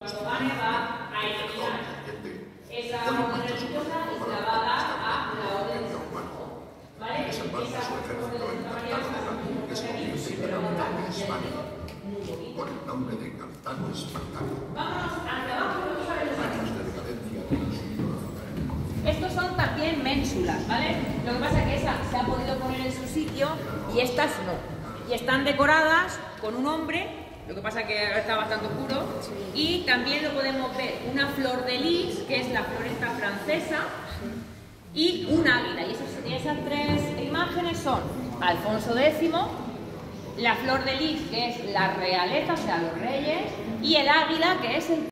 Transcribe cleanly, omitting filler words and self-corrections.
Cuando Vane va a eliminar esa orden religiosa y se la va a dar a la orden de San Juan. ¿Vale? Esa orden de por el nombre de Cartago Espartano. Vámonos hacia abajo. Años de decadencia de los siglos. Estos son también ménsulas, ¿vale? Lo que pasa es que esa se ha podido poner en su sitio y estas no. Y están decoradas con un hombre, lo que pasa es que está bastante oscuro, y también lo podemos ver una flor de lis, que es la floresta francesa, y un águila. Y esas tres imágenes son Alfonso X, la flor de lis, que es la realeza, o sea, los reyes, y el águila, que es el